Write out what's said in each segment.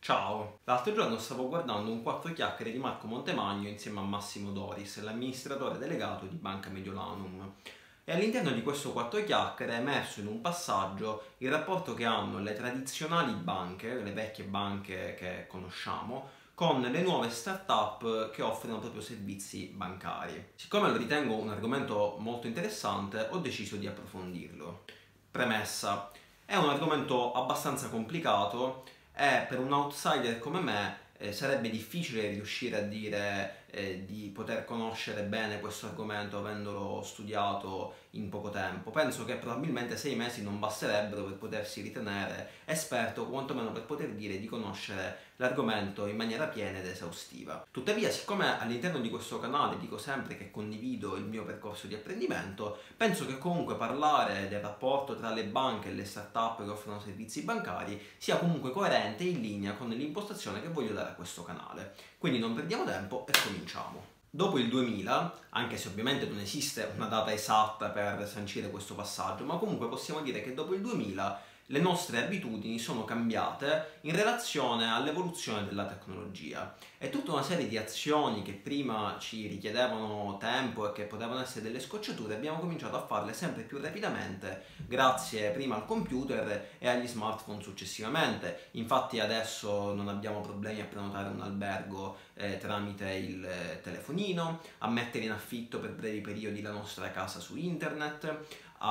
Ciao, l'altro giorno stavo guardando un quattro chiacchiere di Marco Montemagno insieme a Massimo Doris, l'amministratore delegato di Banca Mediolanum. E all'interno di questo quattro chiacchiere è emerso in un passaggio il rapporto che hanno le tradizionali banche, le vecchie banche che conosciamo, con le nuove start-up che offrono proprio servizi bancari. Siccome lo ritengo un argomento molto interessante, ho deciso di approfondirlo. Premessa: è un argomento abbastanza complicato e per un outsider come me sarebbe difficile riuscire a dire di poter conoscere bene questo argomento avendolo studiato in poco tempo. Penso che probabilmente 6 mesi non basterebbero per potersi ritenere esperto, o quantomeno per poter dire di conoscere l'argomento in maniera piena ed esaustiva. Tuttavia, siccome all'interno di questo canale dico sempre che condivido il mio percorso di apprendimento, penso che comunque parlare del rapporto tra le banche e le start-up che offrono servizi bancari sia comunque coerente e in linea con l'impostazione che voglio dare a questo canale. Quindi non perdiamo tempo e cominciamo. Dopo il 2000, anche se ovviamente non esiste una data esatta per sancire questo passaggio, ma comunque possiamo dire che dopo il 2000 le nostre abitudini sono cambiate in relazione all'evoluzione della tecnologia e tutta una serie di azioni che prima ci richiedevano tempo e che potevano essere delle scocciature abbiamo cominciato a farle sempre più rapidamente grazie prima al computer e agli smartphone successivamente. Infatti adesso non abbiamo problemi a prenotare un albergo tramite il telefonino, a mettere in affitto per brevi periodi la nostra casa su internet,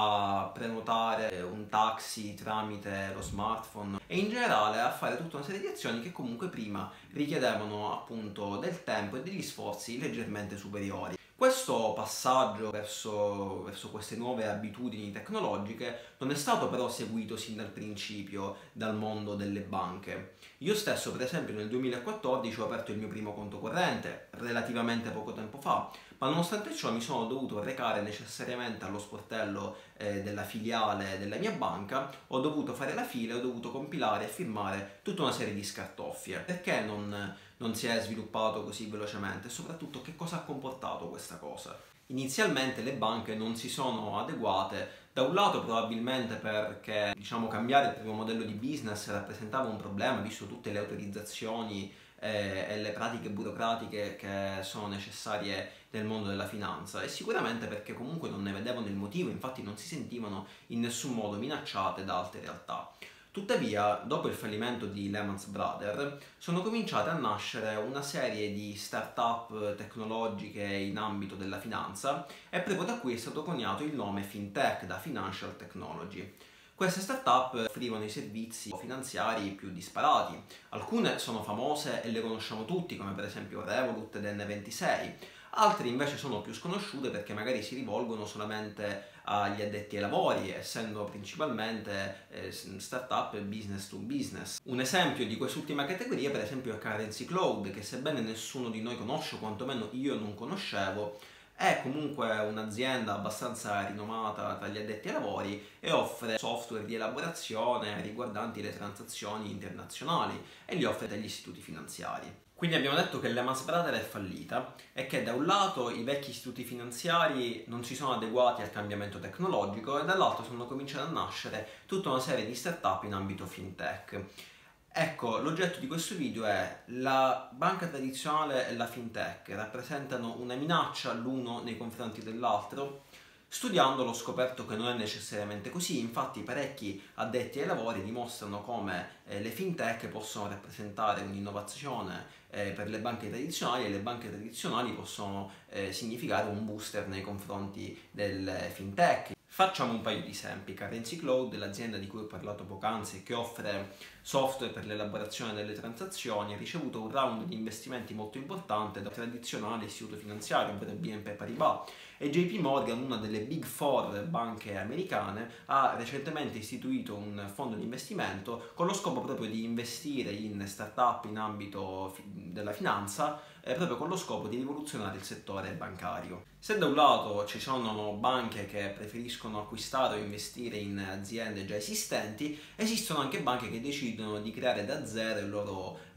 a prenotare un taxi tramite lo smartphone e in generale a fare tutta una serie di azioni che comunque prima richiedevano appunto del tempo e degli sforzi leggermente superiori. Questo passaggio verso queste nuove abitudini tecnologiche non è stato però seguito sin dal principio dal mondo delle banche. Io stesso, per esempio, nel 2014 ho aperto il mio primo conto corrente, relativamente poco tempo fa, ma nonostante ciò mi sono dovuto recare necessariamente allo sportello della filiale della mia banca, ho dovuto fare la fila e ho dovuto compilare e firmare tutta una serie di scartoffie. Perché non si è sviluppato così velocemente e soprattutto che cosa ha comportato questa cosa? Inizialmente le banche non si sono adeguate, da un lato probabilmente perché cambiare il proprio modello di business rappresentava un problema visto tutte le autorizzazioni e le pratiche burocratiche che sono necessarie nel mondo della finanza, e sicuramente perché comunque non ne vedevano il motivo, infatti non si sentivano in nessun modo minacciate da altre realtà. Tuttavia, dopo il fallimento di Lehman Brothers, sono cominciate a nascere una serie di start-up tecnologiche in ambito della finanza e proprio da qui è stato coniato il nome FinTech, da Financial Technology. Queste start-up offrivano i servizi finanziari più disparati. Alcune sono famose e le conosciamo tutti, come per esempio Revolut ed N26. Altre invece sono più sconosciute perché magari si rivolgono solamente agli addetti ai lavori, essendo principalmente start-up business to business. Un esempio di quest'ultima categoria per esempio è Currency Cloud, che sebbene nessuno di noi conosce, o quantomeno io non conoscevo, è comunque un'azienda abbastanza rinomata tra gli addetti ai lavori e offre software di elaborazione riguardanti le transazioni internazionali e li offre agli istituti finanziari. Quindi abbiamo detto che Lehman Brothers è fallita e che da un lato i vecchi istituti finanziari non si sono adeguati al cambiamento tecnologico e dall'altro sono cominciate a nascere tutta una serie di start-up in ambito fintech. Ecco, l'oggetto di questo video è: la banca tradizionale e la fintech rappresentano una minaccia l'uno nei confronti dell'altro? Studiandolo ho scoperto che non è necessariamente così, infatti parecchi addetti ai lavori dimostrano come le fintech possono rappresentare un'innovazione per le banche tradizionali e le banche tradizionali possono significare un booster nei confronti delle fintech. Facciamo un paio di esempi. Currency Cloud, l'azienda di cui ho parlato poc'anzi e che offre software per l'elaborazione delle transazioni, ha ricevuto un round di investimenti molto importante da tradizionale istituto finanziario, ovvero BNP Paribas, e JP Morgan, una delle Big Four banche americane, ha recentemente istituito un fondo di investimento con lo scopo proprio di investire in start-up in ambito della finanza, proprio con lo scopo di rivoluzionare il settore bancario. Se da un lato ci sono banche che preferiscono acquistare o investire in aziende già esistenti, esistono anche banche che decidono di creare da zero il loro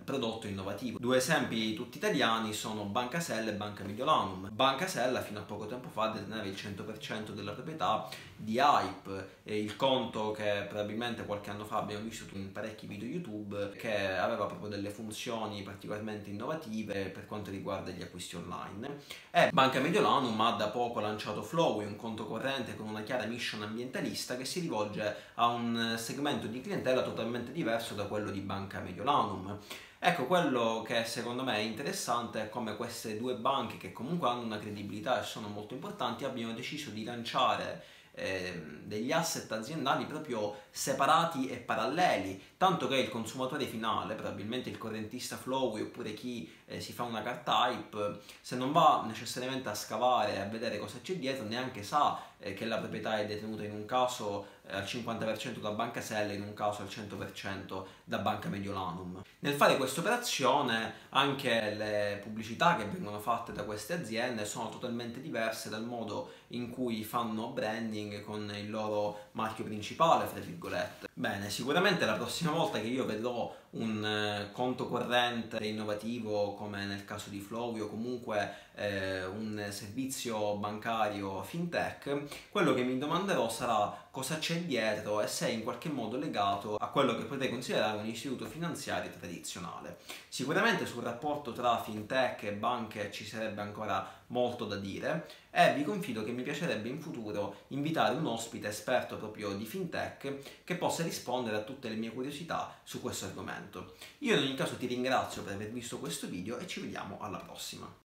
prodotto innovativo. Due esempi tutti italiani sono Banca Sella e Banca Mediolanum. Banca Sella fino a poco tempo fa deteneva il 100% della proprietà di Hype, il conto che probabilmente qualche anno fa abbiamo visto in parecchi video YouTube, che aveva proprio delle funzioni particolarmente innovative per quanto riguarda gli acquisti online. E Banca Mediolanum ha da poco lanciato Flowey, un conto corrente con una chiara mission ambientalista che si rivolge a un segmento di clientela totalmente diverso da quello di Banca Mediolanum. Ecco, quello che secondo me è interessante è come queste due banche, che comunque hanno una credibilità e sono molto importanti, abbiano deciso di lanciare degli asset aziendali proprio separati e paralleli, tanto che il consumatore finale, probabilmente il correntista Flowey oppure chi si fa una carta Hype, se non va necessariamente a scavare e a vedere cosa c'è dietro, neanche sa che la proprietà è detenuta in un caso al 50% da Banca Sella e in un caso al 100% da Banca Mediolanum. Nel fare questa operazione anche le pubblicità che vengono fatte da queste aziende sono totalmente diverse dal modo in cui fanno branding con il loro marchio principale, fra virgolette. Bene, sicuramente la prossima volta che io vedrò un conto corrente innovativo come nel caso di Flowey o comunque un servizio bancario fintech, quello che mi domanderò sarà cosa c'è dietro e se è in qualche modo legato a quello che potrei considerare un istituto finanziario tradizionale. Sicuramente sul rapporto tra fintech e banche ci sarebbe ancora molto da dire e vi confido che mi piacerebbe in futuro invitare un ospite esperto proprio di fintech che possa rispondere a tutte le mie curiosità su questo argomento. Io in ogni caso ti ringrazio per aver visto questo video e ci vediamo alla prossima.